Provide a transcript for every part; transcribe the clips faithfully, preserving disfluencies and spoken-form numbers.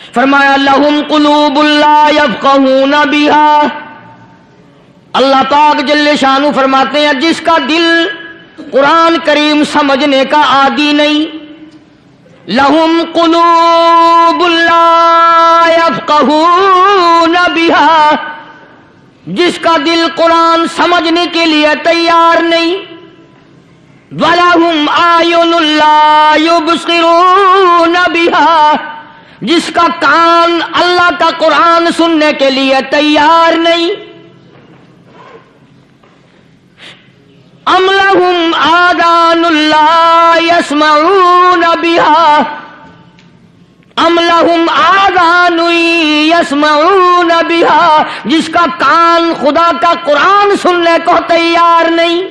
فرمایا لہم قلوب لا یفقہون بہا، اللہ پاک جل شانہ فرماتے ہیں جس کا دل قرآن کریم سمجھنے کا عادی نہیں، لہم قلوب لا یفقہون بہا، جس کا دل قرآن سمجھنے کے لیے تیار نہیں، وَلَهُمْ أَعْيُنٌ لَا يُبْصِرُونَ بِهَا، جس کا کان اللہ کا قرآن سننے کے لیے تیار نہیں، أَمْ لَهُمْ آذَانٌ لَا يَسْمَعُونَ بِهَا، ام لہم آذان یسمعون بها، جس کا کان خدا کا قرآن سننے کو تیار نہیں۔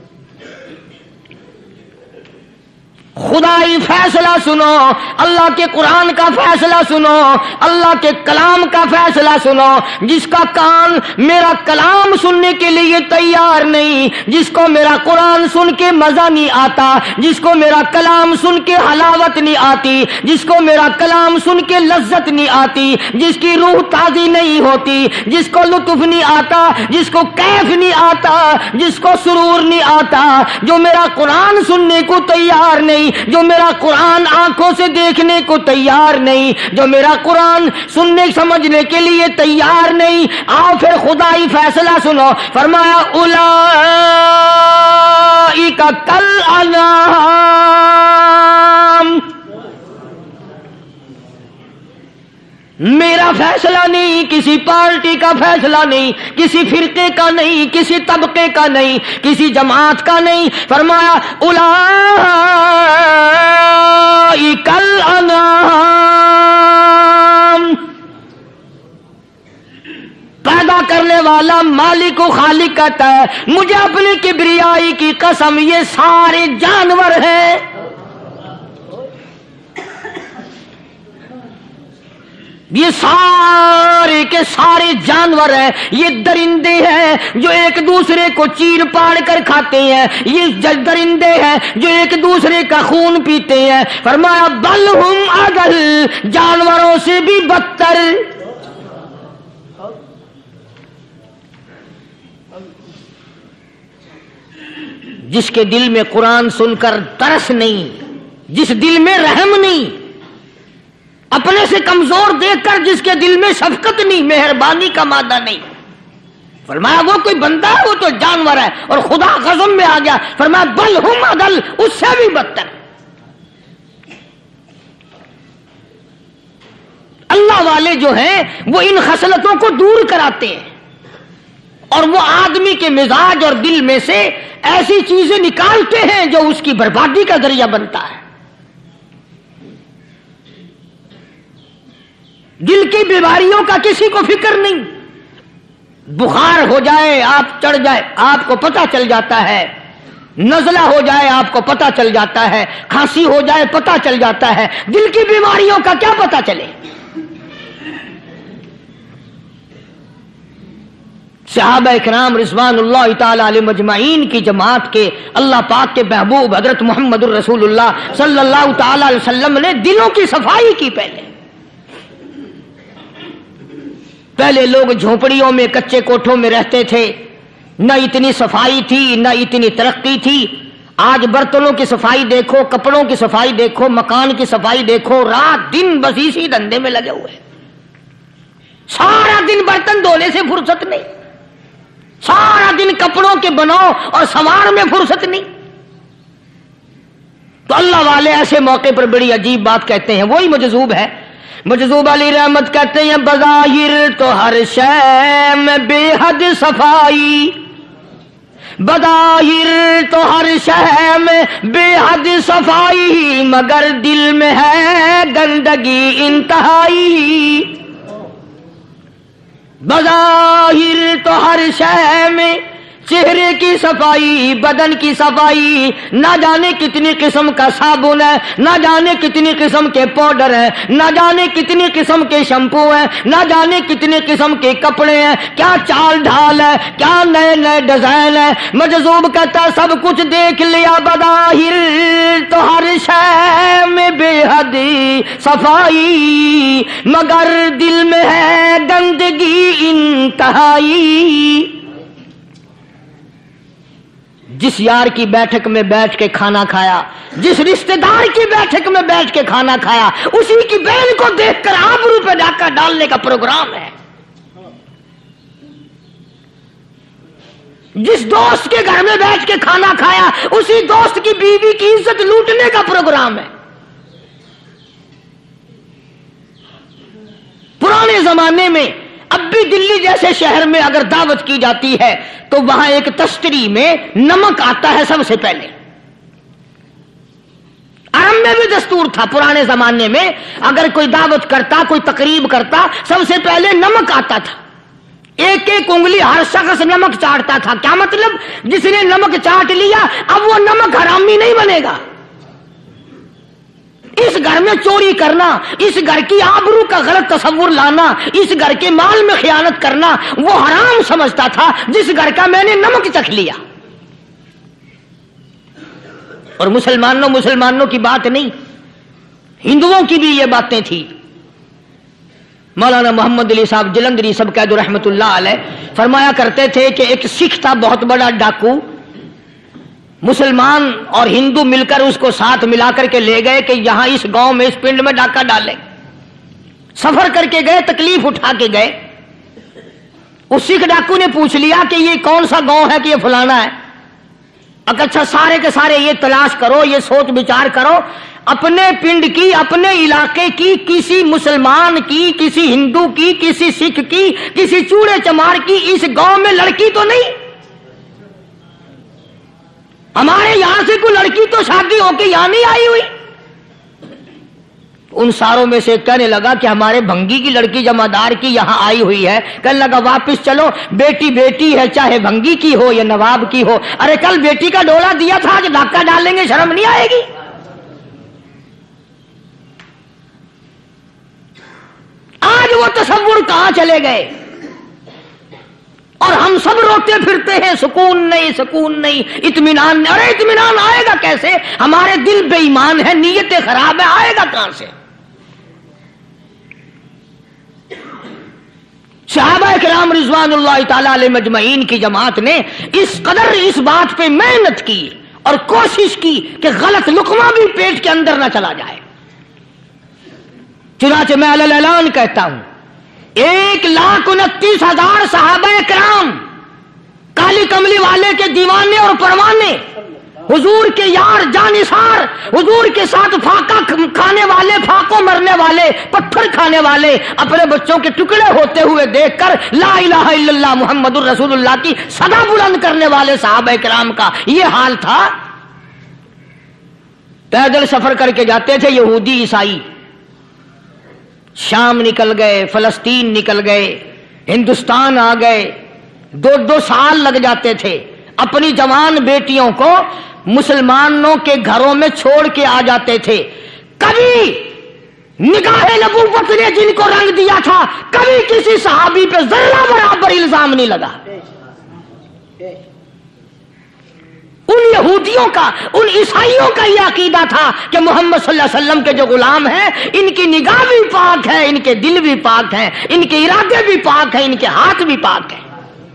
خدائی فیصلہ سنو، اللہ کے قرآن کا فیصلہ سنو، اللہ کے کلام کا فیصلہ سنو، جس کا کان میرا کلام سننے کے لیے تیار نہیں، جس کو میرا قرآن سن کے مزہ نہیں آتا، جس کو میرا کلام سن کے حلاوت نہیں آتی، جس کو میرا کلام سن کے لذت نہیں آتی، جس کی روح تازی نہیں ہوتی، جس کو لطف نہیں آتا، جس کو کیف نہیں آتا، جس کو سرور نہیں آتا، جو میرا قرآن سننے کو تیار نہیں، جو میرا قرآن آنکھوں سے دیکھنے کو تیار نہیں، جو میرا قرآن سننے سمجھنے کے لیے تیار نہیں، آؤ پھر خدائی فیصلہ سنو۔ فرمایا اولئک کالانعام، میرا فیصلہ نہیں، کسی پارٹی کا فیصلہ نہیں، کسی فرقے کا نہیں، کسی طبقے کا نہیں، کسی جماعت کا نہیں، فرمایا اولئک الانعام، پیدا کرنے والا مالک و خالق کہتا ہے مجھے اپنی کبریائی کی قسم یہ سارے جانور ہیں، یہ سارے کے سارے جانور ہیں، یہ درندے ہیں جو ایک دوسرے کو چیر پاڑ کر کھاتے ہیں، یہ درندے ہیں جو ایک دوسرے کا خون پیتے ہیں۔ فرمایا بل ہم اضل، جانوروں سے بھی بدتر۔ جس کے دل میں قرآن سن کر ترس نہیں، جس دل میں رحم نہیں، اپنے سے کمزور دیکھ کر جس کے دل میں شفقت نہیں، مہربانی کا مادہ نہیں، فرمایا وہ کوئی بندہ ہے، وہ تو جانور ہے۔ اور خدا غضب میں آ گیا، فرمایا بل ہم اضل، اس سے بھی بدتر۔ اللہ والے جو ہیں وہ ان خصلتوں کو دور کراتے ہیں، اور وہ آدمی کے مزاج اور دل میں سے ایسی چیزیں نکالتے ہیں جو اس کی بربادی کا ذریعہ بنتا ہے۔ دل کی بیماریوں کا کسی کو فکر نہیں، بخار ہو جائے آپ چڑھ جائے آپ کو پتہ چل جاتا ہے، نزلہ ہو جائے آپ کو پتہ چل جاتا ہے، کھانسی ہو جائے پتہ چل جاتا ہے، دل کی بیماریوں کا کیا پتہ چلے؟ صحابہ اکرام رضوان اللہ تعالی علیہ مجمعین کی جماعت کے اللہ پاک کے محبوب حضرت محمد الرسول اللہ صلی اللہ تعالی علیہ وسلم نے دلوں کی صفائی کی۔ پہلے پہلے لوگ جھونپڑیوں میں کچے کوٹھوں میں رہتے تھے، نہ اتنی صفائی تھی نہ اتنی ترقی تھی۔ آج برتنوں کی صفائی دیکھو، کپڑوں کی صفائی دیکھو، مکان کی صفائی دیکھو، رات دن بس اسی دھندے میں لگے ہوئے، سارا دن برتن دھونے سے فرصت نہیں، سارا دن کپڑوں کے بناؤ اور سنوار میں فرصت نہیں۔ تو اللہ والے ایسے موقع پر بڑی عجیب بات کہتے ہیں، وہی مجذوب ہے، مجذوب علی رحمت کہتے ہیں بظاہر تو ہر شے میں بے حد صفائی، بظاہر تو ہر شے میں بے حد صفائی، مگر دل میں ہے گندگی انتہائی۔ بظاہر تو ہر شے میں چہرے کی صفائی، بدن کی صفائی، نہ جانے کتنی قسم کا صابن ہے، نہ جانے کتنی قسم کے پاؤڈر ہے، نہ جانے کتنی قسم کے شیمپو ہیں، نہ جانے کتنی قسم کے کپڑے ہیں، کیا چال ڈھال ہے، کیا نئے نئے ڈیزائن ہے۔ مجذوب کہتا ہے سب کچھ دیکھ لیا بظاہر تو ہر شے میں بے حد صفائی، مگر دل میں ہے گندگی انتہائی۔ جس یار کی بیٹھک میں بیٹھ کے کھانا کھایا، جس رشتہ دار کی بیٹھک میں بیٹھ کے کھانا کھایا، اسی کی بہن کو دیکھ کر آبرو پہ ڈاکہ ڈالنے کا پروگرام ہے۔ جس دوست کے گھر میں بیٹھ کے کھانا کھایا، اسی دوست کی بیوی کی عزت لوٹنے کا پروگرام ہے۔ پرانے زمانے میں اب بھی دلی جیسے شہر میں اگر دعوت کی جاتی ہے تو وہاں ایک تشتری میں نمک آتا ہے سب سے پہلے۔ عرب میں بھی دستور تھا پرانے زمانے میں، اگر کوئی دعوت کرتا، کوئی تقریب کرتا، سب سے پہلے نمک آتا تھا۔ ایک ایک انگلی ہر شخص نمک چاٹتا تھا۔ کیا مطلب؟ جس نے نمک چاٹ لیا اب وہ نمک حرامی نہیں بنے گا۔ اس گھر میں چوری کرنا، اس گھر کی آبرو کا غلط تصور لانا، اس گھر کے مال میں خیانت کرنا وہ حرام سمجھتا تھا جس گھر کا میں نے نمک چکھ لیا۔ اور مسلمانوں مسلمانوں کی بات نہیں، ہندوؤں کی بھی یہ باتیں تھی۔ مولانا محمد علی صاحب جلندری سب قید رحمت اللہ علیہ فرمایا کرتے تھے کہ ایک سکھ تھا بہت بڑا ڈاکو، مسلمان اور ہندو مل کر اس کو ساتھ ملا کر کے لے گئے کہ یہاں اس گاؤں میں اس پنڈ میں ڈاکہ ڈالے۔ سفر کر کے گئے، تکلیف اٹھا کے گئے۔ اس سکھ ڈاکو نے پوچھ لیا کہ یہ کون سا گاؤں ہے کہ یہ فلانا ہے۔ اچھا سارے کے سارے یہ تلاش کرو، یہ سوچ بچار کرو، اپنے پنڈ کی، اپنے علاقے کی، کسی مسلمان کی، کسی ہندو کی، کسی سکھ کی، کسی چوڑے چمار کی اس گاؤں میں لڑکی تو نہیں؟ ہمارے یہاں سے کوئی لڑکی تو شادی ہو کے یہاں نہیں آئی ہوئی؟ ان ساروں میں سے کہنے لگا کہ ہمارے بھنگی کی لڑکی جمعدار کی یہاں آئی ہوئی ہے۔ کہنے لگا واپس چلو، بیٹی بیٹی ہے چاہے بھنگی کی ہو یا نواب کی ہو۔ ارے کل بیٹی کا ڈولا دیا تھا، آج ڈاکہ ڈالیں گے، شرم نہیں آئے گی؟ آج وہ تصور کہاں چلے گئے؟ اور ہم سب روتے پھرتے ہیں سکون نہیں، سکون نہیں، اطمینان نہیں۔ ارے اطمینان آئے گا کیسے؟ ہمارے دل بے ایمان ہے، نیتیں خراب ہے، آئے گا کہاں سے؟ صحابہ کرام رضوان اللہ تعالی علیہ مجمعین کی جماعت نے اس قدر اس بات پہ محنت کی اور کوشش کی کہ غلط لقمہ بھی پیٹ کے اندر نہ چلا جائے۔ چنانچہ میں علی الاعلان کہتا ہوں، ایک لاکھ انتیس ہزار صحابہ کرام کالی کملی والے کے دیوانے اور پروانے، حضور کے یار جانثار، حضور کے ساتھ فاقہ کھانے والے، پھاقوں مرنے والے، پتھر کھانے والے، اپنے بچوں کے ٹکڑے ہوتے ہوئے دیکھ کر لا الہ الا اللہ محمد الرسول اللہ کی صدا بلند کرنے والے صحابہ کرام کا یہ حال تھا۔ پیدل سفر کر کے جاتے تھے یہودی عیسائی، شام نکل گئے، فلسطین نکل گئے، ہندوستان آ گئے، دو دو سال لگ جاتے تھے، اپنی جوان بیٹیوں کو مسلمانوں کے گھروں میں چھوڑ کے آ جاتے تھے۔ کبھی نگاہ نبوت نے جن کو رنگ دیا تھا، کبھی کسی صحابی پہ ذرہ برابر الزام نہیں لگا۔ ان یہودیوں کا، ان عیسائیوں کا یہ عقیدہ تھا کہ محمد صلی اللہ علیہ وسلم کے جو غلام ہیں ان کی نگاہ بھی پاک ہے، ان کے دل بھی پاک ہیں، ان کے ارادے بھی پاک ہیں، ان کے ہاتھ بھی پاک ہیں۔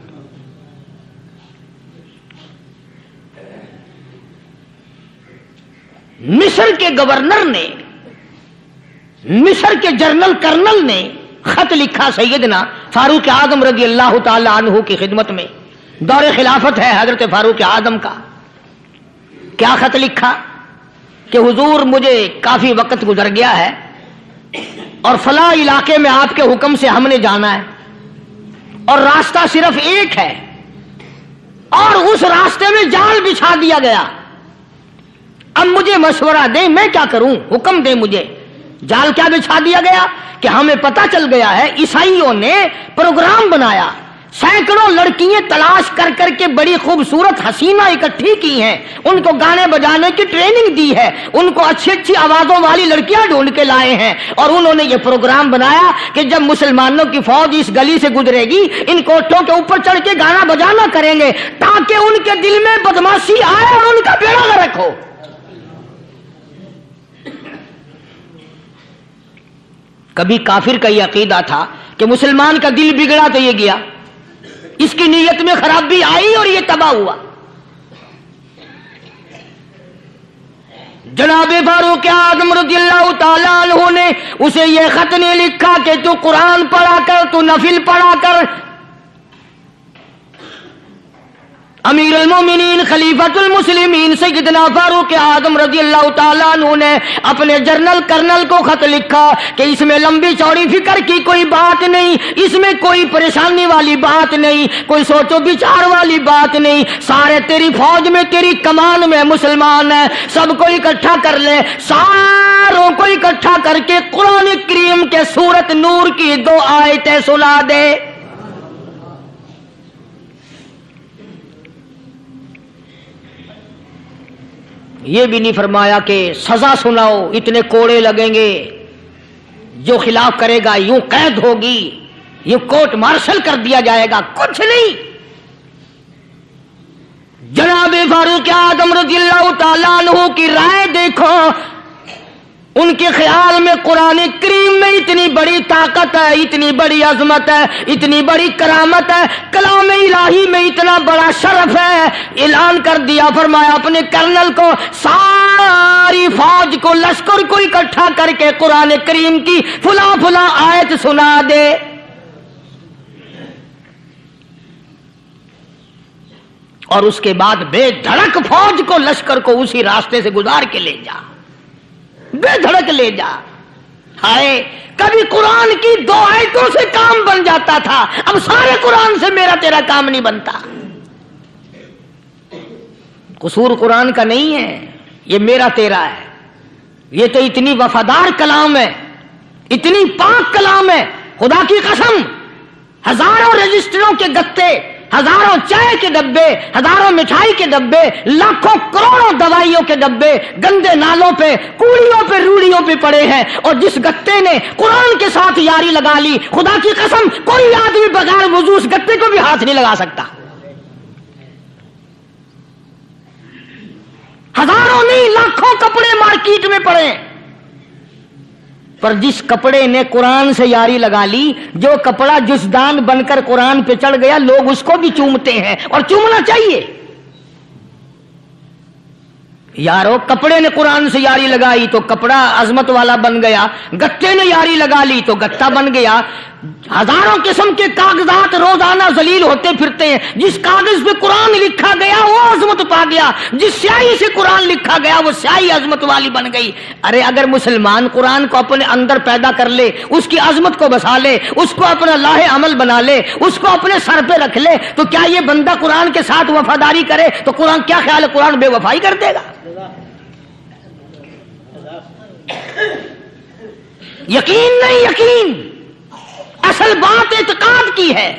مصر کے گورنر نے، مصر کے جنرل کرنل نے خط لکھا سیدنا فاروق اعظم رضی اللہ تعالی عنہ کی خدمت میں، دور خلافت ہے حضرت فاروق اعظم کا۔ کیا خط لکھا کہ حضور مجھے کافی وقت گزر گیا ہے اور فلاں علاقے میں آپ کے حکم سے ہم نے جانا ہے اور راستہ صرف ایک ہے اور اس راستے میں جال بچھا دیا گیا۔ اب مجھے مشورہ دیں میں کیا کروں، حکم دیں مجھے۔ جال کیا بچھا دیا گیا کہ ہمیں پتہ چل گیا ہے عیسائیوں نے پروگرام بنایا، سینکڑوں لڑکیاں تلاش کر کر کے بڑی خوبصورت حسینہ اکٹھی کی ہیں، ان کو گانے بجانے کی ٹریننگ دی ہے، ان کو اچھی اچھی آوازوں والی لڑکیاں ڈھونڈ کے لائے ہیں، اور انہوں نے یہ پروگرام بنایا کہ جب مسلمانوں کی فوج اس گلی سے گزرے گی ان کوٹھوں کے اوپر چڑھ کے گانا بجانا کریں گے تاکہ ان کے دل میں بدماشی آئے اور ان کا بیڑا غرق ہو۔ کبھی کافر کا یہ عقیدہ تھا کہ مسلمان کا دل بگڑا تو یہ گیا، اس کی نیت میں خرابی آئی اور یہ تباہ ہوا۔ جناب فاروق اعظم رضی اللہ تعالیٰ عنہ نے اسے یہ خط نہیں لکھا کہ تو قرآن پڑھا کر، تو نفل پڑھا کر۔ امیر المومنین خلیفۃ المسلمین سیدنا فاروق اعظم رضی اللہ تعالیٰ عنہ نے اپنے جنرل کرنل کو خط لکھا کہ اس میں لمبی چوڑی فکر کی کوئی بات نہیں، اس میں کوئی پریشانی والی بات نہیں، کوئی سوچ و بچار والی بات نہیں، سارے تیری فوج میں تیری کمان میں مسلمان ہیں، سب کو اکٹھا کر لے، ساروں کو اکٹھا کر کے قرآن کریم کے سورت نور کی دو آیتیں سنا دے۔ یہ بھی نہیں فرمایا کہ سزا سناؤ، اتنے کوڑے لگیں گے، جو خلاف کرے گا یوں قید ہوگی، یوں کورٹ مارشل کر دیا جائے گا، کچھ نہیں۔ جناب فاروق اعظم رضی اللہ تعالیٰ عنہ کی رائے دیکھو، ان کے خیال میں قرآن کریم میں اتنی بڑی طاقت ہے، اتنی بڑی عظمت ہے، اتنی بڑی کرامت ہے، کلام الہی میں اتنا بڑا شرف ہے۔ اعلان کر دیا، فرمایا اپنے کرنل کو ساری فوج کو، لشکر کو اکٹھا کر کے قرآن کریم کی فلاں فلاں آیت سنا دے۔ اور اس کے بعد بے دھڑک فوج کو، لشکر کو اسی راستے سے گزار کے لے جا، بے دھڑک لے جا۔ ہائے کبھی قرآن کی دو آیتوں سے کام بن جاتا تھا، اب سارے قرآن سے میرا تیرا کام نہیں بنتا۔ قصور قرآن کا نہیں ہے، یہ میرا تیرا ہے۔ یہ تو اتنی وفادار کلام ہے، اتنی پاک کلام ہے، خدا کی قسم ہزاروں رجسٹروں کے گتے، ہزاروں چائے کے ڈبے، ہزاروں مٹھائی کے ڈبے، لاکھوں کروڑوں دوائیوں کے ڈبے گندے نالوں پہ، کوڑیوں پہ، روڑیوں پہ پڑے ہیں، اور جس گتے نے قرآن کے ساتھ یاری لگا لی، خدا کی قسم کوئی آدمی بغیر وضو اس گتے کو بھی ہاتھ نہیں لگا سکتا۔ ہزاروں نہیں لاکھوں کپڑے مارکیٹ میں پڑے، پر جس کپڑے نے قرآن سے یاری لگا لی، جو کپڑا جسدان بن کر قرآن پہ چڑھ گیا، لوگ اس کو بھی چومتے ہیں، اور چومنا چاہیے۔ یارو کپڑے نے قرآن سے یاری لگائی تو کپڑا عظمت والا بن گیا، گتے نے یاری لگا لی تو گتا بن گیا۔ ہزاروں قسم کے کاغذات روزانہ ذلیل ہوتے پھرتے ہیں، جس کاغذ پہ قرآن لکھا گیا وہ عظمت پا گیا، جس سیاہی سے قرآن لکھا گیا وہ سیاہی عظمت والی بن گئی۔ ارے اگر مسلمان قرآن کو اپنے اندر پیدا کر لے، اس کی عظمت کو بسا لے، اس کو اپنا لاہ عمل بنا لے، اس کو اپنے سر پہ رکھ لے، تو کیا یہ بندہ قرآن کے ساتھ وفاداری کرے تو قرآن کیا خیال ہے قرآن بے وفائی کر دے گا؟ یقین نہیں، یقین اصل بات اعتقاد کی ہے۔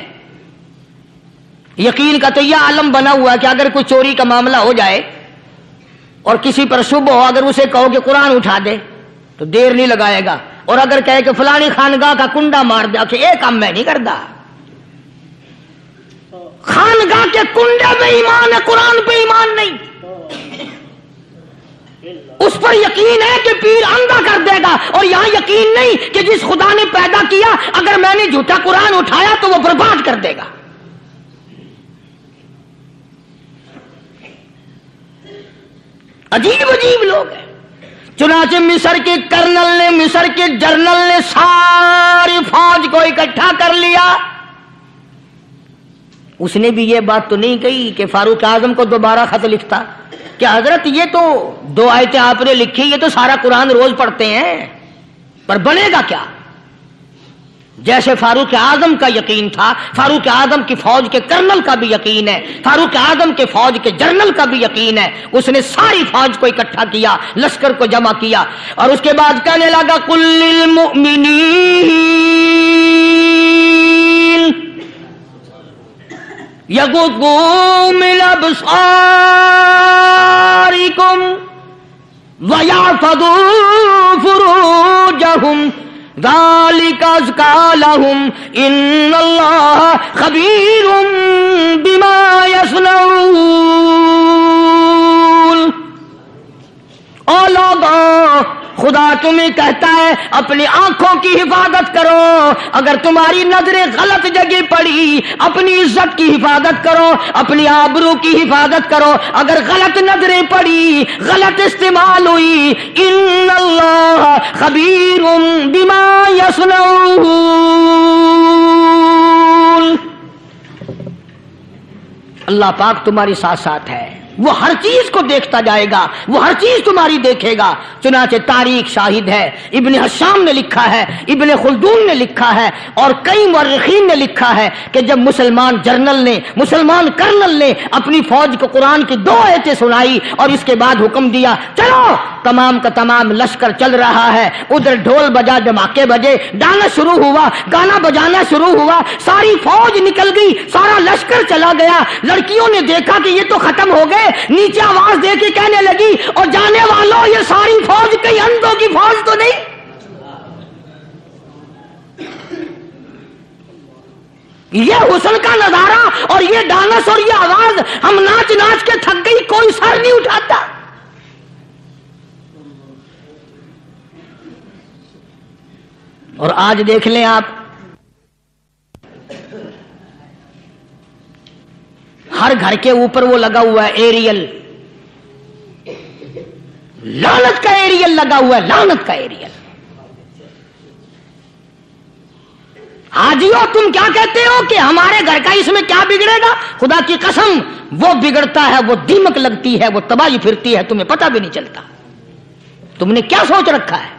یقین کا تو یہ عالم بنا ہوا کہ اگر کوئی چوری کا معاملہ ہو جائے اور کسی پر شبہ ہو، اگر اسے کہو کہ قرآن اٹھا دے تو دیر نہیں لگائے گا، اور اگر کہے کہ فلانی خانگاہ کا کنڈا مار دے، کہ یہ کام میں نہیں کرتا۔ خانگاہ کے کنڈے پہ ایمان ہے، قرآن پہ ایمان نہیں۔ اس پر یقین ہے کہ پیر اندھا کر دے گا، اور یہاں یقین نہیں کہ جس خدا نے پیدا کیا اگر میں نے جھوٹا قرآن اٹھایا تو وہ برباد کر دے گا۔ عجیب عجیب لوگ ہیں۔ چنانچہ مصر کے کرنل نے، مصر کے جنرل نے ساری فوج کو اکٹھا کر لیا۔ اس نے بھی یہ بات تو نہیں کہی کہ فاروق اعظم کو دوبارہ خط لکھتا کہ حضرت یہ تو دو آیتیں آپ نے لکھی، یہ تو سارا قرآن روز پڑھتے ہیں، پر بنے گا کیا؟ جیسے فاروق اعظم کا یقین تھا، فاروق اعظم کی فوج کے کرنل کا بھی یقین ہے، فاروق اعظم کے فوج کے جنرل کا بھی یقین ہے۔ اس نے ساری فوج کو اکٹھا کیا، لشکر کو جمع کیا، اور اس کے بعد کہنے لگا قل للمؤمنین यग़ुद्दू मिन अबसारिकुम वयहफ़ज़ू फ़ुरूजहुम ज़ालिका अज़्का लहुम इन्नल्लाह ख़बीरुम बिमा यस्नऊन। ओ लोगों, खुदा तुम्हें कहता है अपनी आंखों की हिफाजत करो। अगर तुम्हारी नजरें गलत जगह पड़ी, अपनी इज्जत की हिफाजत करो, अपनी आबरू की हिफाजत करो। अगर गलत नजरें पड़ी, गलत इस्तेमाल हुई, इन्नल्लाह खबीरुम बिमा यस्नऊन। अल्लाह पाक तुम्हारे साथ साथ है, वो हर चीज को देखता जाएगा, वो हर चीज तुम्हारी देखेगा। चुनाचे तारीख शाहिद है, इब्ने हशाम ने लिखा है, इब्ने खुल्दून ने लिखा है और कई मुअर्रिखीन ने लिखा है कि जब मुसलमान जर्नल ने, मुसलमान कर्नल ने अपनी फौज को कुरान की दो आयतें सुनाई और इसके बाद हुक्म दिया चलो, तमाम का तमाम लश्कर चल रहा है, उधर ढोल बजा, धमाके बजे, गाना शुरू हुआ, गाना बजाना शुरू हुआ, सारी फौज निकल गई, सारा लश्कर चला गया। लड़कियों ने देखा कि ये तो खत्म हो गए, नीचे आवाज दे के कहने लगी और जाने वालों, ये सारी फौज कई अंधों की फौज तो नहीं। ये हुस्न का नजारा और ये डांस और ये आवाज, हम नाच नाच के थक गई, कोई सर नहीं उठाता। और आज देख लें आप, हर घर के ऊपर वो लगा हुआ है एरियल, लानत का एरियल लगा हुआ है, लानत का एरियल। हाजियो, तुम क्या कहते हो कि हमारे घर का इसमें क्या बिगड़ेगा? खुदा की कसम, वो बिगड़ता है, वो दीमक लगती है, वो तबाही फिरती है, तुम्हें पता भी नहीं चलता। तुमने क्या सोच रखा है?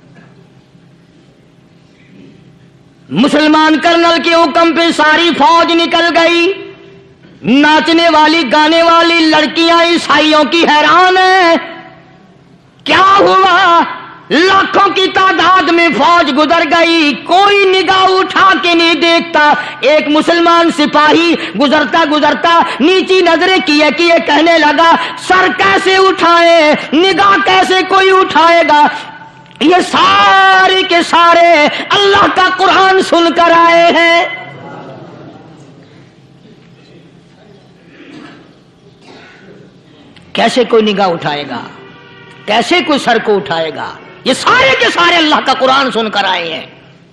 मुसलमान कर्नल के हुक्म पे सारी फौज निकल गई। नाचने वाली गाने वाली लड़कियां ईसाइयों की हैरान है, क्या हुआ? लाखों की तादाद में फौज गुजर गई, कोई निगाह उठा के नहीं देखता। एक मुसलमान सिपाही गुजरता गुजरता नीची नजरें किए किए कहने लगा, सर कैसे उठाए, निगाह कैसे कोई उठाएगा? ये सारे के सारे अल्लाह का कुरान सुनकर आए हैं। कैसे कोई निगाह उठाएगा, कैसे कोई सर को उठाएगा? ये सारे के सारे अल्लाह का कुरान सुनकर आए हैं।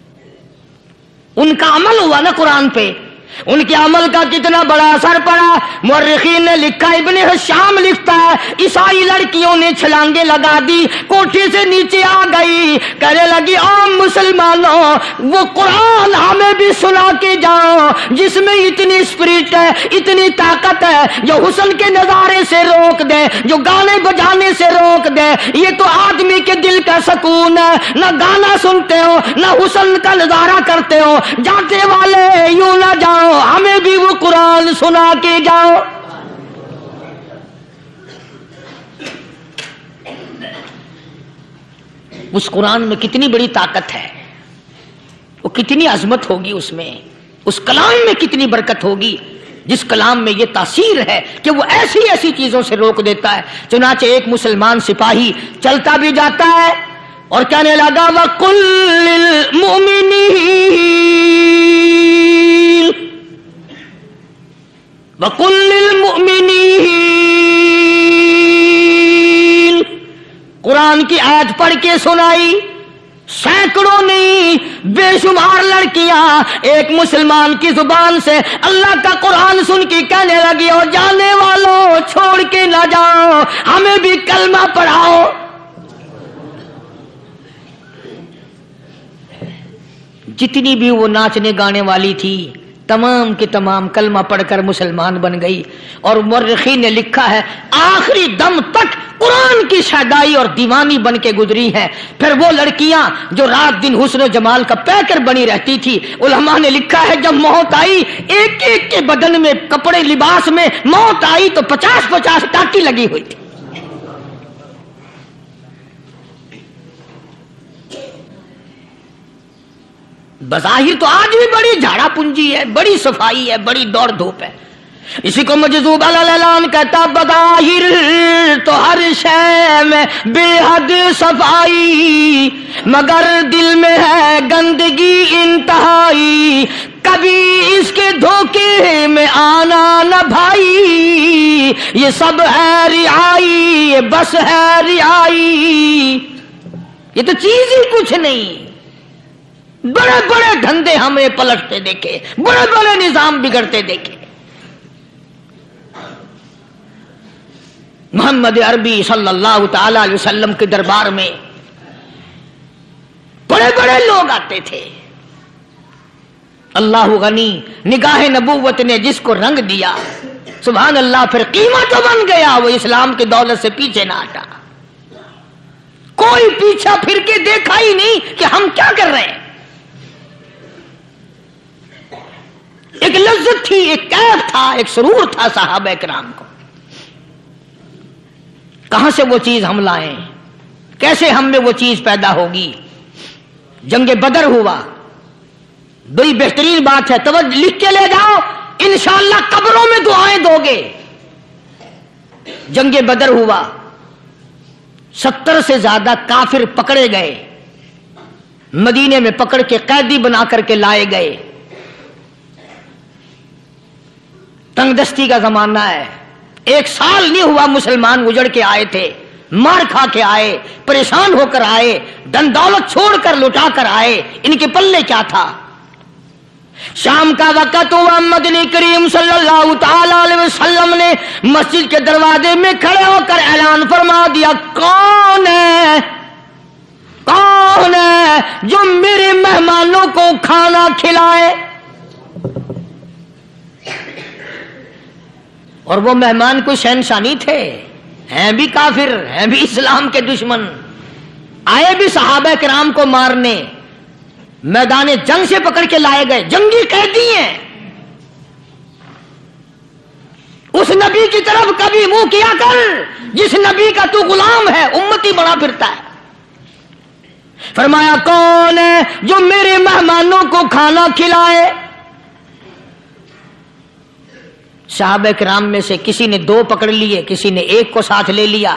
उनका अमल हुआ ना कुरान पे, उनके अमल का कितना बड़ा असर पड़ा। मुअर्रिखीन ने लिखा, इब्ने हशाम लिखता है, ईसाई लड़कियों ने छलांगे लगा दी, कोठी से नीचे आ गई, कहने लगी ओ मुसलमानों, वो कुरान हमें भी सुना के जाओ जिसमें इतनी स्पिरिट है, इतनी ताकत है, जो हुस्न के नजारे से रोक दे, जो गाने बजाने से रोक दे। ये तो आदमी के दिल का सुकून है, न गाना सुनते हो न हुस्न का नजारा करते हो। जाते वाले यूं ना जाओ, हमें भी वो कुरान सुना के जाओ। उस कुरान में कितनी बड़ी ताकत है, वो कितनी अजमत होगी उसमें, उस कलाम में कितनी बरकत होगी, जिस कलाम में ये तासीर है कि वो ऐसी ऐसी चीजों से रोक देता है। चुनाचे एक मुसलमान सिपाही चलता भी जाता है और कहने लगा, वकुल्लिल मुमिनीन वकुल्लिल मुमिनीन, कुरान की आयत पढ़ के सुनाई। सैकड़ों नहीं बेशुमार लड़कियां एक मुसलमान की जुबान से अल्लाह का कुरान सुन के कहने लगी, और जाने वालों छोड़ के ना जाओ, हमें भी कलमा पढ़ाओ। जितनी भी वो नाचने गाने वाली थी, तमाम की तमाम कलमा पढ़कर मुसलमान बन गई। और मुअर्रिखीन ने लिखा है, आखिरी दम तक कुरान की शहदाई और दीवानी बन के गुजरी हैं। फिर वो लड़कियां जो रात दिन हुस्न जमाल का पैकर बनी रहती थी, उलमा ने लिखा है जब मौत आई, एक एक के बदन में कपड़े लिबास में मौत आई तो पचास पचास टाटी लगी हुई थी। बज़ाहिर तो आज भी बड़ी झाड़ा पूंजी है, बड़ी सफाई है, बड़ी दौड़ धूप है, اسی کو مجذوب الالان کہتا بظاہر تو ہر شے میں بے حد صفائی، مگر دل میں ہے گندگی انتہائی، کبھی اس کے دھوکے میں آنا نہ بھائی، یہ سب ہے رعائی، یہ بس ہے رعائی، یہ تو چیز ہی کچھ نہیں۔ بڑے بڑے دھندے ہمیں پلٹتے دیکھے، بڑے بڑے نظام بگڑتے دیکھے۔ محمد عربی صلی اللہ تعالی علیہ وسلم کے دربار میں بڑے بڑے لوگ آتے تھے۔ اللہ غنی، نگاہ نبوت نے جس کو رنگ دیا، سبحان اللہ، پھر قیمت تو بن گیا، وہ اسلام کی دولت سے پیچھے نہ ہٹا۔ کوئی پیچھا پھر کے دیکھا ہی نہیں کہ ہم کیا کر رہے ہیں۔ ایک لذت تھی، ایک کیف تھا، ایک سرور تھا صحابہ کرام کو۔ کہاں سے وہ چیز ہم لائیں، کیسے ہم میں وہ چیز پیدا ہوگی؟ جنگ بدر ہوا، بڑی بہترین بات ہے، توجہ لکھ کے لے جاؤ، انشاءاللہ قبروں میں دعائیں دو گے۔ جنگ بدر ہوا، ستر سے زیادہ کافر پکڑے گئے، مدینے میں پکڑ کے قیدی بنا کر کے لائے گئے۔ تنگ دستی کا زمانہ ہے، ایک سال نہیں ہوا مسلمان اجڑ کے آئے تھے، مار کھا کے آئے، پریشان ہو کر آئے، دن دولت چھوڑ کر لٹا کر آئے، ان کے پلے کیا تھا؟ شام کا وقت ہوا، مدنی کریم صلی اللہ تعالی علیہ وسلم نے مسجد کے دروازے میں کھڑے ہو کر اعلان فرما دیا، کون ہے کون ہے جو میرے مہمانوں کو کھانا کھلائے؟ اور وہ مہمان کوئی شہنشاہ نہیں تھے، ہیں بھی کافر، ہیں بھی اسلام کے دشمن، آئے بھی صحابہ کرام کو مارنے، میدان جنگ سے پکڑ کے لائے گئے، جنگی قیدی ہیں۔ اس نبی کی طرف کبھی منہ کیا کر جس نبی کا تو غلام ہے، امتی بنا پھرتا ہے۔ فرمایا کون ہے جو میرے مہمانوں کو کھانا کھلائے؟ صحابہ کرام میں سے کسی نے دو پکڑ لیے، کسی نے ایک کو ساتھ لے لیا۔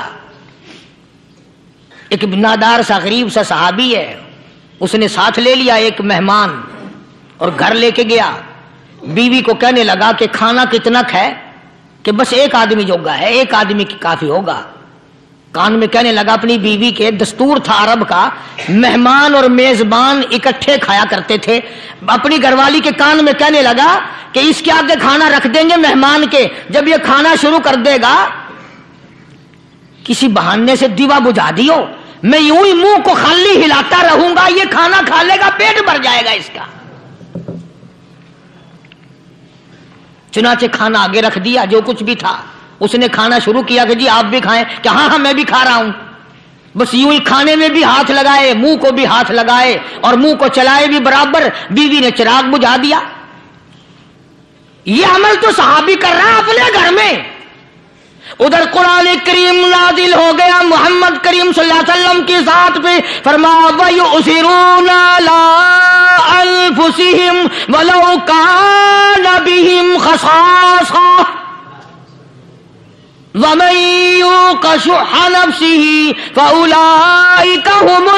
ایک نادار سا غریب سا صحابی ہے، اس نے ساتھ لے لیا ایک مہمان اور گھر لے کے گیا، بیوی کو کہنے لگا کہ کھانا کتنا ہے، کہ بس ایک آدمی جوگا ہے، ایک آدمی کی کافی ہوگا۔ کان میں کہنے لگا اپنی بیوی کے، دستور تھا عرب کا، مہمان اور میزبان اکٹھے کھایا کرتے تھے، اپنی گھر والی کے کان میں کہنے لگا کہ اس کے آگے کھانا رکھ دیں گے مہمان کے، جب یہ کھانا شروع کر دے گا کسی بہانے سے دیوا بجھا دیو، میں یوں ہی منہ کو خالی ہلاتا رہوں گا، یہ کھانا کھا لے گا، پیٹ بھر جائے گا اس کا۔ چنانچہ کھانا آگے رکھ دیا، جو کچھ بھی تھا، اس نے کھانا شروع کیا کہ جی آپ بھی کھائیں، کہ ہاں ہاں میں بھی کھا رہا ہوں۔ بس یوں ہی کھانے میں بھی ہاتھ لگائے، منہ کو بھی ہاتھ لگائے اور منہ کو چلائے بھی برابر، بیوی نے چراغ بجھا دیا۔ یہ عمل تو صحابی کر رہا ہے اپنے گھر میں۔ ادھر قرآن کریم نازل ہو گیا محمد کریم صلی اللہ علیہ وسلم کی ذات پہ، فرمایا وَيُؤْثِرُونَ عَلَىٰ أَنفُسِهِمْ وَلَوْ كَانَ بِهِمْ خَصَاصَةٌ وَمَن يُوقَ شُحَّ نَفْسِهِ فَأُولَٰئِكَ هُمُ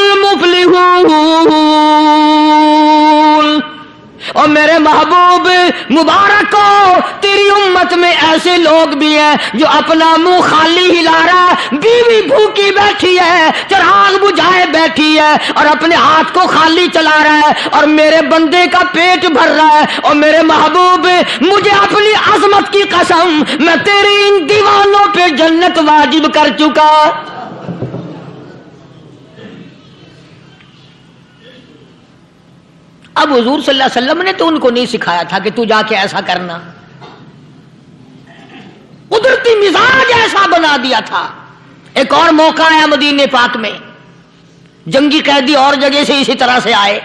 الْمُفْلِحُونَ۔ اور میرے محبوب مبارک ہو، تیری امت میں ایسے لوگ بھی ہیں جو اپنا منہ خالی ہلا رہا ہے، بیوی بھوکی بیٹھی ہے، چراغ بجھائے بیٹھی ہے اور اپنے ہاتھ کو خالی چلا رہا ہے، اور میرے بندے کا پیٹ بھر رہا ہے۔ اور میرے محبوب مجھے اپنی عظمت کی قسم، میں تیری ان دیوانوں پہ جنت واجب کر چکا۔ اب حضور صلی اللہ علیہ وسلم نے تو ان کو نہیں سکھایا تھا کہ تو جا کے ایسا کرنا، قدرتی مزاج ایسا بنا دیا تھا۔ ایک اور موقع آیا مدینے پاک میں، جنگی قیدی اور جگہ سے اسی طرح سے آئے،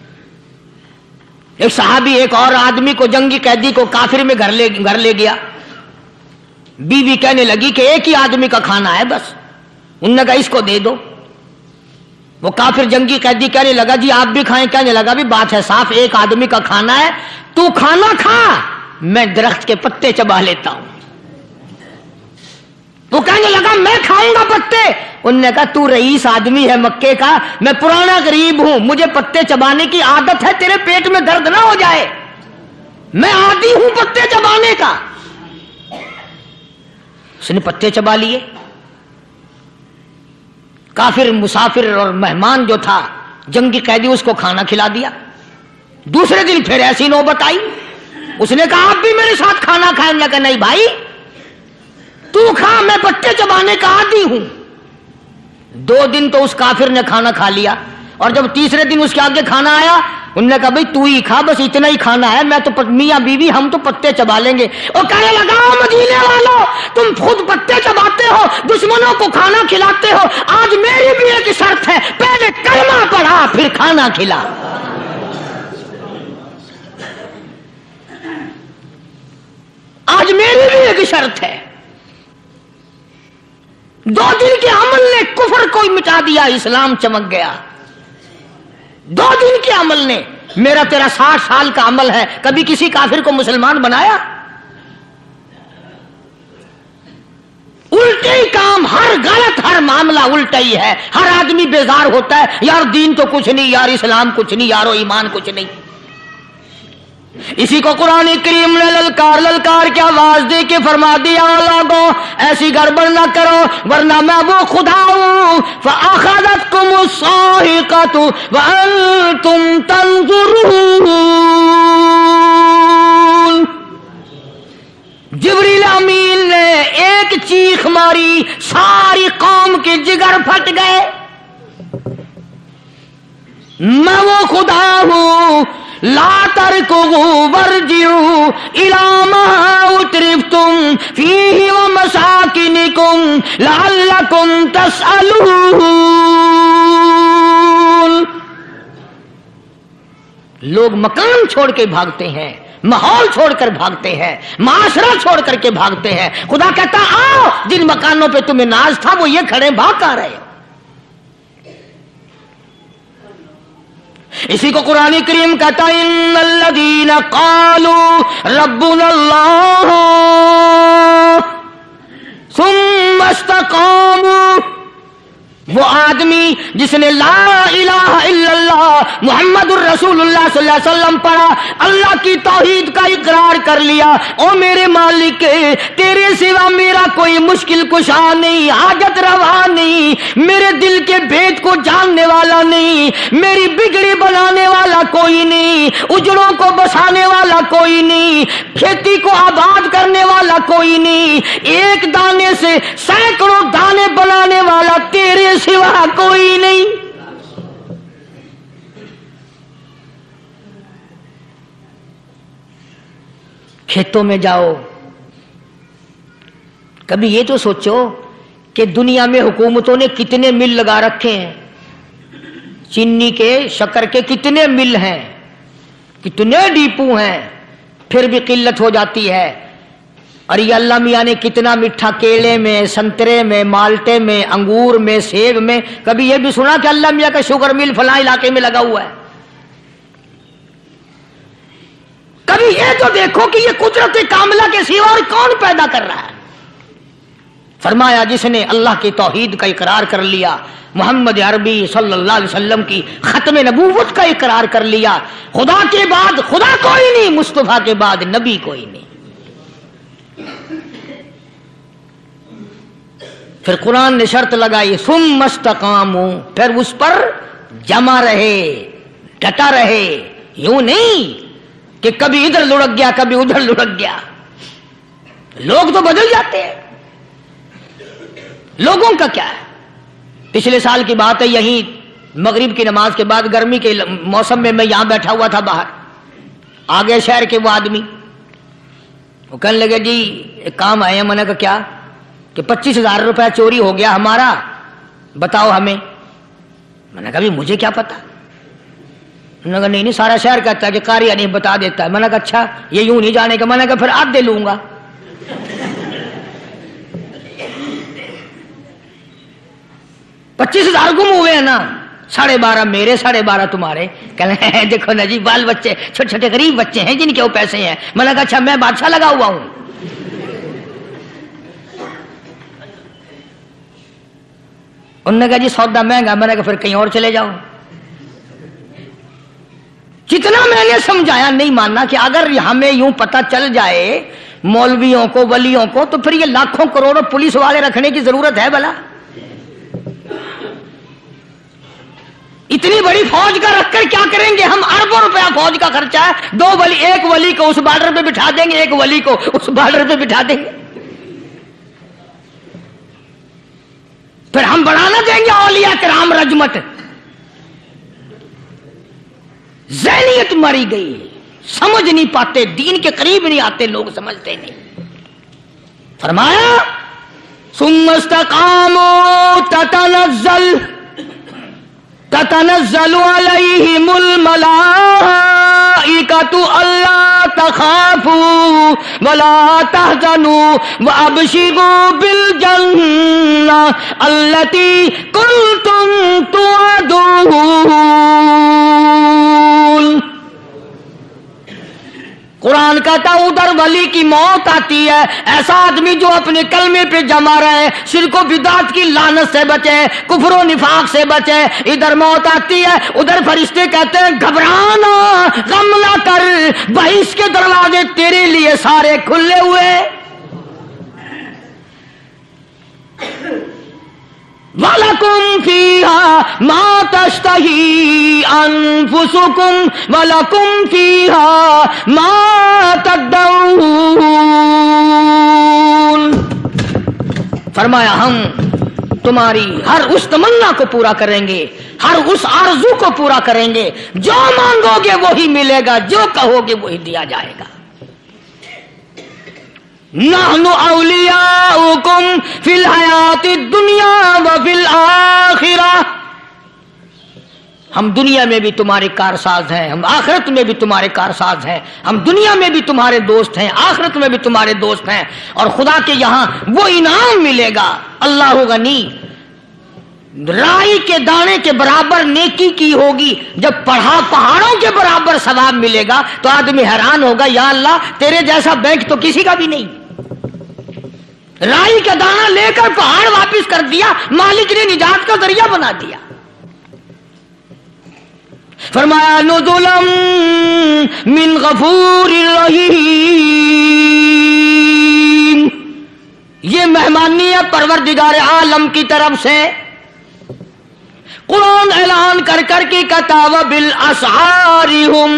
ایک صحابی ایک اور آدمی کو، جنگی قیدی کو کافر میں گھر لے گھر لے گیا۔ بیوی کہنے لگی کہ ایک ہی آدمی کا کھانا ہے بس، انہوں نے کہا اس کو دے دو۔ وہ کافر جنگی قیدی کہنے لگا جی آپ بھی کھائیں، کہنے لگا بھی بات ہے صاف، ایک آدمی کا کھانا ہے، تو کھانا کھا मैं दरख्त के पत्ते चबा लेता हूं। वो कहने लगा मैं खाऊंगा पत्ते। उन्होंने कहा तू रईस आदमी है मक्के का, मैं पुराना गरीब हूं, मुझे पत्ते चबाने की आदत है, तेरे पेट में दर्द ना हो जाए, मैं आदी हूं पत्ते चबाने का। उसने पत्ते चबा लिए। काफिर मुसाफिर और मेहमान जो था जंगी कैदी, उसको खाना खिला दिया। दूसरे दिन फिर ऐसी नौबत आई। उसने कहा आप भी मेरे साथ खाना खाएंगे? कि नहीं भाई तू खा, मैं पत्ते चबाने का आदी हूं। दो दिन तो उस काफिर ने खाना खा लिया, और जब तीसरे दिन उसके आगे खाना आया, उन्होंने कहा भाई तू ही खा, बस इतना ही खाना है, मैं तो मियां बीवी हम तो पत्ते चबा लेंगे। और कहने लगा मदीने वालों, तुम खुद पत्ते चबाते हो, दुश्मनों को खाना खिलाते हो, आज मेरी भी एक शर्त है, पहले कलमा पढ़ा फिर खाना खिला। आज मेरी भी एक शर्त है। दो दिन के अमल ने कुफर को मिटा दिया, इस्लाम चमक गया। दो दिन के अमल ने, मेरा तेरा साठ साल का अमल है, कभी किसी काफिर को मुसलमान बनाया? उल्टे ही काम, हर गलत हर मामला उल्टा ही है। हर आदमी बेजार होता है, यार दीन तो कुछ नहीं, यार इस्लाम कुछ नहीं, यारो ईमान कुछ नहीं। इसी को कुरान करीम ने ललकार ललकार के आवाज दे के फरमा दिया, लोगों ऐसी गड़बड़ ना करो वरना मैं वो खुदा हूं। फ़अख़ज़तकुमुस्साहिक़तु व अंतुम तंज़ुरून। जिब्रील अमीन ने एक चीख मारी, सारी कौम के जिगर फट गए। मैं वो खुदा हूं, ला तरकुहु वरजिउ इला मा उतरिफ्तुम फीहि व मसाकिनिकुम लअल्लकुम तसअलून। लोग मकान छोड़ के भागते हैं, माहौल छोड़कर भागते हैं, माशरा छोड़ करके भागते हैं। खुदा कहता आओ, जिन मकानों पे तुम्हें नाज था वो ये खड़े भाग आ रहे हो। इसी को कुरान करीम कहता है, इन्नल्लज़ीना क़ालू रब्बुनल्लाह सुम्मा इस्तक़ामू। वो आदमी जिसने ला इलाहा इल्लल्लाह मुहम्मदुर रसूलुल्लाह सल्लल्लाहु अलैहि वसल्लम पढ़ा, अल्लाह की तौहीद का इकरार कर लिया, ओ मेरे मालिक तेरे सिवा मेरा कोई मुश्किल कुशा नहीं, हाजत रवा नहीं, मेरे दिल के भेद को जानने वाला नहीं, मेरी बिगड़ी बनाने वाला कोई नहीं, उजड़ों को बसाने वाला कोई नहीं, खेती को आबाद करने वाला कोई नहीं, एक दाने से सैकड़ों दाने बनाने वाला तेरे सिवा कोई नहीं। खेतों में जाओ, कभी ये तो सोचो कि दुनिया में हुकूमतों ने कितने मिल लगा रखे हैं, चीनी के शक्कर के कितने मिल हैं, कितने डिपो हैं, फिर भी किल्लत हो जाती है। और ये अल्लाह मियाँ ने कितना मीठा केले में, संतरे में, माल्टे में, अंगूर में, सेब में। कभी ये भी सुना कि अल्लाह मियाँ का शुगर मिल फलां इलाके में लगा हुआ है? कभी ये तो देखो कि ये कुदरत कामिला के सिवा और कौन पैदा कर रहा है। फरमाया जिसने अल्लाह की तौहीद का इकरार कर लिया, मोहम्मद अरबी सल्लल्लाहु अलैहि वसल्लम की खत्म नबूवत का इकरार कर लिया, खुदा के बाद खुदा कोई नहीं, मुस्तफा के बाद नबी कोई नहीं। फिर कुरान ने शर्त लगाई, सुम्मा इस्तक़ामू, फिर उस पर जमा रहे, डटा रहे। यूं नहीं कि कभी इधर लुढ़क गया कभी उधर लुढ़क गया। लोग तो बदल जाते हैं, लोगों का क्या है। पिछले साल की बात है, यहीं मगरिब की नमाज के बाद गर्मी के मौसम में मैं यहां बैठा हुआ था बाहर, आ गए शहर के वो आदमी, वो कहने लगे जी एक काम आए हैं। मैंने कहा क्या? कि पच्चीस हजार रुपया चोरी हो गया हमारा, बताओ हमें। मैंने कहा मुझे क्या पता। मैंने कहा नहीं नहीं सारा शहर कहता है कि कारिया नहीं बता देता है। मैंने कहा अच्छा ये यूं नहीं जाने का। मैंने कहा फिर आधे लूंगा। पच्चीस हजार गुम हुए हैं ना, साढ़े बारह मेरे, साढ़े बारह तुम्हारे। कहने देखो ना जी, बाल बच्चे छोटे छोटे गरीब बच्चे हैं जिनके वो पैसे हैं। मैंने कहा अच्छा मैं बादशाह लगा हुआ हूं। उन्होंने कहा जी सौदा महंगा। मैंने कहा फिर कहीं और चले जाओ। जितना मैंने समझाया नहीं मानना कि अगर हमें यूं पता चल जाए मौलवियों को, वलियों को, तो फिर ये लाखों करोड़ों पुलिस वाले रखने की जरूरत है भला? इतनी बड़ी फौज का रखकर क्या करेंगे हम? अरबों रुपया फौज का खर्चा है। दो वली, एक वली को उस बॉर्डर पे बिठा देंगे, एक वली को उस बॉर्डर पे बिठा देंगे। फिर हम बढ़ाना देंगे औलिया किराम रजमत। ज़हनियत मरी गई, समझ नहीं पाते, दीन के करीब नहीं आते लोग, समझते नहीं। फरमाया सुम्मस्तकामू ततनज़्ज़ल ततनज़्ज़लु अलैहिमुल मलाइकतु अल्ला तखाफू वला तहज़नू व अबशिरू बिल जन्नह अल्लती कुंतुम तुअदून। कुरान कहता उधर वली की मौत आती है, ऐसा आदमी जो अपने कलमे पे जमा रहे, शिर्को बिदात की लानत से बचे, कुफरो निफाक से बचे। इधर मौत आती है, उधर फरिश्ते कहते हैं घबराना, गम ना कर, बहिश के दरवाजे तेरे लिए सारे खुले हुए। वलकुम फीहा मा तश्तही अनफुसुकुम वलकुम फीहा मा तदऊन। फरमाया हम तुम्हारी हर उस तमन्ना को पूरा करेंगे, हर उस आरज़ू को पूरा करेंगे। जो मांगोगे वही मिलेगा, जो कहोगे वही दिया जाएगा। नहनु औलियाउकुम फिल हयाति दुनिया व फिल आखिरा। हम दुनिया में भी तुम्हारे कारसाज हैं, हम आखिरत में भी तुम्हारे कारसाज हैं। हम दुनिया में भी तुम्हारे दोस्त हैं, आखिरत में भी तुम्हारे दोस्त हैं। और खुदा के यहाँ वो इनाम मिलेगा। अल्लाह गनी, राई के दाने के बराबर नेकी की होगी, जब पढ़ा पहाड़ों के बराबर सवाब मिलेगा तो आदमी हैरान होगा, या अल्लाह तेरे जैसा बैंक तो किसी का भी नहीं। राई का दाना लेकर पहाड़ वापस कर दिया, मालिक ने निजात का जरिया बना दिया। फरमाया नुज़ुलम मिन गफूरिर रहीम, ये मेहमानी है परवरदिगार आलम की तरफ से। कुरान ऐलान कर कर के कताव बिल असहारी हुम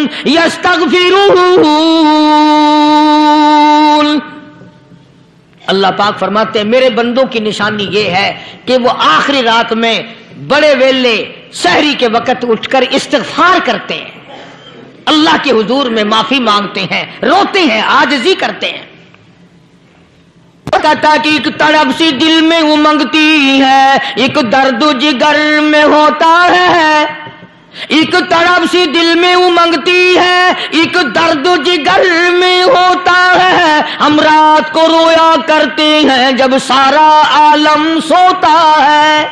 यस्तगफिरून। अल्लाह पाक फरमाते हैं मेरे बंदों की निशानी ये है कि वो आखिरी रात में बड़े वेले सहरी के वक्त उठकर इस्तिग़फार करते हैं, अल्लाह के हुजूर में माफी मांगते हैं, रोते हैं, आजिज़ी करते हैं। कहता कि एक तड़प सी दिल में उमंगती है, एक दर्द जिगर में होता है। एक तड़प सी दिल में उमंगती है, एक दर्द जिगर में होता है। हम रात को रोया करते हैं जब सारा आलम सोता है।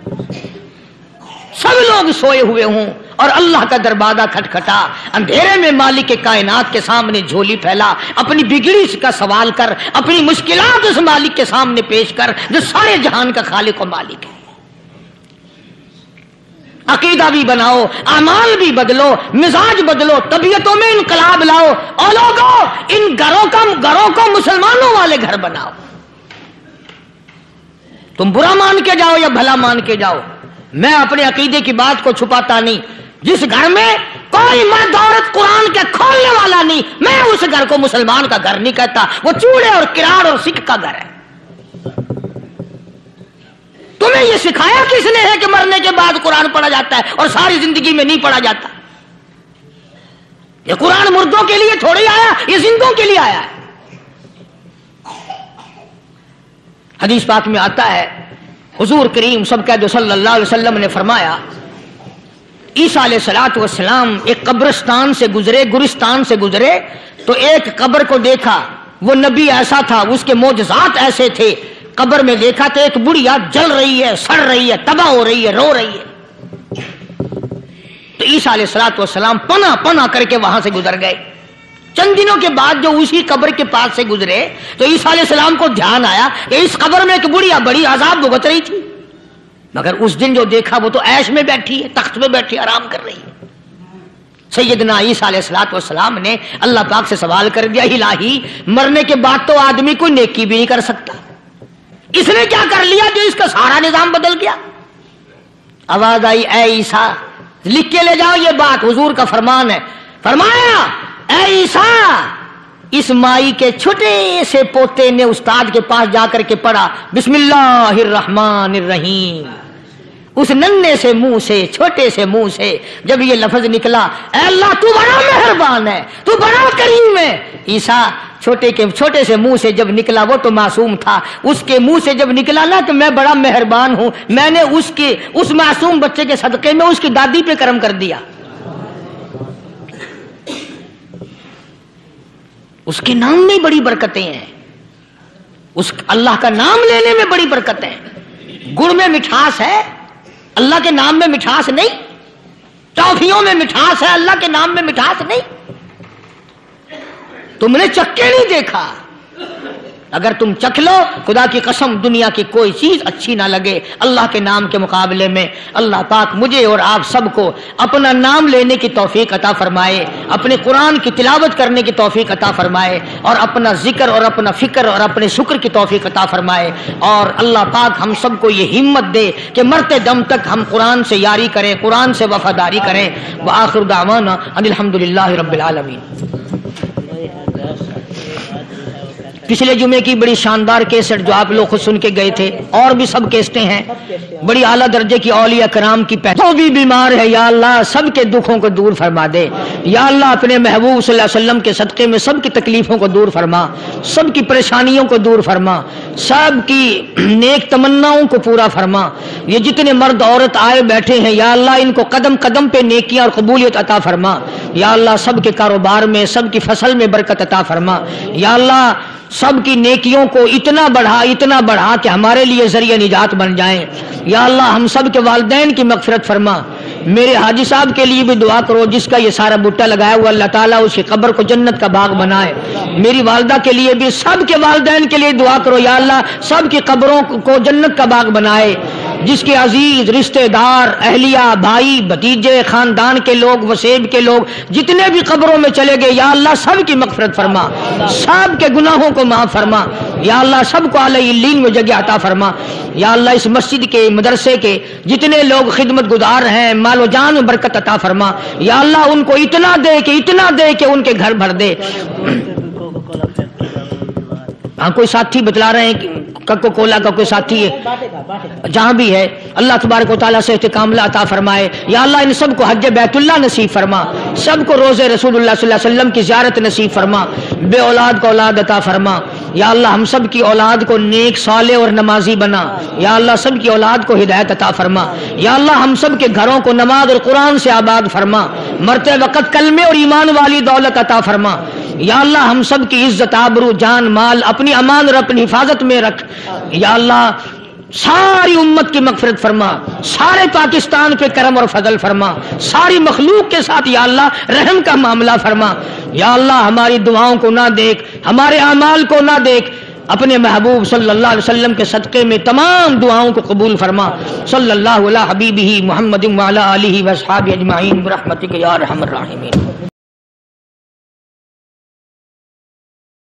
सब लोग सोए हुए हों और अल्लाह का दरवाजा खटखटा, अंधेरे में मालिक के कायनात के सामने झोली फैला, अपनी बिगड़ी का सवाल कर, अपनी मुश्किलात उस मालिक के सामने पेश कर जो सारे जहान का खालिक और मालिक है। अकीदा भी बनाओ, अमाल भी बदलो, मिजाज बदलो, तबीयतों में इनकलाब लाओ। और लोगों, इन घरों का घरों को मुसलमानों वाले घर बनाओ। तुम बुरा मान के जाओ या भला मान के जाओ, मैं अपने अकीदे की बात को छुपाता नहीं। जिस घर में कोई मर्द औरत कुरान के खोलने वाला नहीं, मैं उस घर को मुसलमान का घर नहीं कहता। वो चूड़े और किराड़ और सिख का घर है। तुम्हें यह सिखाया किसने है कि मरने के बाद कुरान पढ़ा जाता है और सारी जिंदगी में नहीं पढ़ा जाता? ये कुरान मुर्दों के लिए थोड़ी आया, ये जिंदों के लिए आया है। हदीस पाक में आता है, हुजूर करीम सबके सल्लल्लाहु अलैहि वसल्लम ने फरमाया, ईसा अलैहिस्सलातु वस्सलाम एक कब्रिस्तान से गुजरे, गुरिस्तान से गुजरे, तो एक कब्र को देखा। वो नबी ऐसा था, उसके मोजज़ात ऐसे थे। कब्र में देखा तो एक बुढ़िया जल रही है, सड़ रही है, तबाह हो रही है, रो रही है। تو عیسیٰ علیہ الصلوۃ والسلام پنا پنا کر کے وہاں سے گزر گئے. چند دنوں کے بعد جو اسی قبر کے پاس سے گزرے تو عیسیٰ علیہ السلام کو دھیان آیا کہ اس قبر میں ایک بڑھیا بڑی عذاب بھگت رہی تھی، مگر اس دن جو دیکھا وہ تو عیش میں بیٹھی ہے، تخت میں بیٹھی آرام کر رہی ہے. سیدنا عیسیٰ علیہ الصلوۃ والسلام نے اللہ پاک سے سوال کر دیا، الہی مرنے کے بعد تو آدمی کوئی نیکی بھی نہیں کر سکتا، اس نے کیا کر لیا جو اس کا سارا نظام بدل گیا؟ آواز آئی، اے عیسیٰ لکھ کے لے جاؤ، یہ بات حضور کا فرمان ہے. فرمایا اے عیسیٰ، اس مائی کے چھوٹے سے پوتے نے استاد کے پاس جا کر کے پڑھا بسم اللہ الرحمن الرحیم. اس ننھے سے منہ سے، چھوٹے سے منہ سے جب یہ لفظ نکلا، اے اللہ تو بڑا مہربان ہے، تو بڑا کریم ہے. عیسیٰ چھوٹے کے چھوٹے سے منہ سے جب نکلا، وہ تو معصوم تھا، اس کے منہ سے جب نکلا نا تو میں بڑا مہربان ہوں، میں نے اس کے اس معصوم بچے کے صدقے میں اس کی دادی پہ کرم کر دیا. اس کے نام میں بڑی برکتیں ہیں، اس اللہ کا نام لینے میں بڑی برکتیں ہیں. گڑ میں مٹھاس ہے، اللہ کے نام میں مٹھاس نہیں. ٹافیوں میں مٹھاس ہے، اللہ کے نام میں مٹھاس نہیں. تم نے چکھ کے نہیں دیکھا، اگر تم چکھ لو خدا کی قسم دنیا کی کوئی چیز اچھی نہ لگے اللہ کے نام کے مقابلے میں. اللہ پاک مجھے اور آپ سب کو اپنا نام لینے کی توفیق عطا فرمائے، اپنے قرآن کی تلاوت کرنے کی توفیق عطا فرمائے، اور اپنا ذکر اور اپنا فکر اور اپنے شکر کی توفیق عطا فرمائے. اور اللہ پاک ہم سب کو یہ ہمت دے کہ مرتے دم تک ہم قرآن سے یاری کریں، قرآن سے وفاداری کریں. وآخر دعوانا ان الحمدللہ رب العالمین. پچھلے جمعے کی بڑی شاندار کیسٹ جو آپ لوگ خود سن کے گئے تھے، اور بھی سب کیسٹیں ہیں، بڑی اعلیٰ درجے کی اولیاء کرام کی پہچان. جو بھی بیمار ہے یا اللہ سب کے دکھوں کو دور فرما دے. یا اللہ اپنے محبوب صلی اللہ علیہ وسلم کے صدقے میں سب کی تکلیفوں کو دور فرما، سب کی پریشانیوں کو دور فرما، سب کی نیک تمناؤں کو پورا فرما. یہ جتنے مرد عورت آئے بیٹھے ہیں یا اللہ ان کو قدم قدم پہ نیکیاں اور قبولیت عطا فرما. یا اللہ سب کے کاروبار میں، سب کی فصل میں برکت عطا فرما. یا اللہ سب کی نیکیوں کو اتنا بڑھا اتنا بڑھا کہ ہمارے لیے ذریعہ نجات بن جائیں. یا اللہ ہم سب کے والدین کی مغفرت فرما. میرے حاجی صاحب کے لیے بھی دعا کرو جس کا یہ سارا بٹا لگایا ہوا، اللہ تعالیٰ اس کی قبر کو جنت کا باغ بنائے. میری والدہ کے لیے بھی، سب کے والدین کے لیے دعا کرو یا اللہ سب کی قبروں کو جنت کا باغ بنائے. جس کے عزیز رشتہ دار، اہلیہ، بھائی، بھتیجے، خاندان کے لوگ، وسیب کے لوگ جتنے بھی قبروں میں چلے گئے یا اللہ سب کی مغفرت فرما، سب کے گناہوں کو معاف فرما. یا اللہ سب کو اعلی علین میں جگہ عطا فرما. یا اللہ اس مسجد کے، مدرسے کے جتنے لوگ خدمت گزار ہیں مال و جان میں برکت عطا فرما. یا اللہ ان کو اتنا دے کہ اتنا دے کہ ان کے گھر بھر دے. ہاں کوئی ساتھی بتلا رہے ہیں کوکو کولا کا کوئی ساتھی ہے جہاں بھی ہے، اللہ تبارک و تعالیٰ سے استقامت عطا فرمائے. یا اللہ ان سب کو حج بیت اللہ نصیب فرما، سب کو روزے رسول اللہ صلی اللہ علیہ وسلم کی زیارت نصیب فرما. بے اولاد کو اولاد عطا فرما. یا اللہ ہم سب کی اولاد کو نیک صالح اور نمازی بنا. یا اللہ سب کی اولاد کو ہدایت عطا فرما. یا اللہ ہم سب کے گھروں کو نماز اور قرآن سے آباد فرما. مرتے وقت کلمے اور ایمان والی دولت عطا فرما. یا اللہ ہم سب کی عزت، آبرو، جان، مال اپنی امان اور اپنی حفاظت میں رکھ. یا اللہ ساری امت کی مغفرت فرما، سارے پاکستان پہ کرم اور فضل فرما، ساری مخلوق کے ساتھ یا اللہ رحم کا معاملہ فرما. یا اللہ ہماری دعاؤں کو نہ دیکھ، ہمارے اعمال کو نہ دیکھ، اپنے محبوب صلی اللہ علیہ وسلم کے صدقے میں تمام دعاؤں کو قبول فرما. صلی اللہ علیہ حبیبہ محمد وعلی آلہ واصحابہ اجمعین برحمتک یا ارحم الراحمین.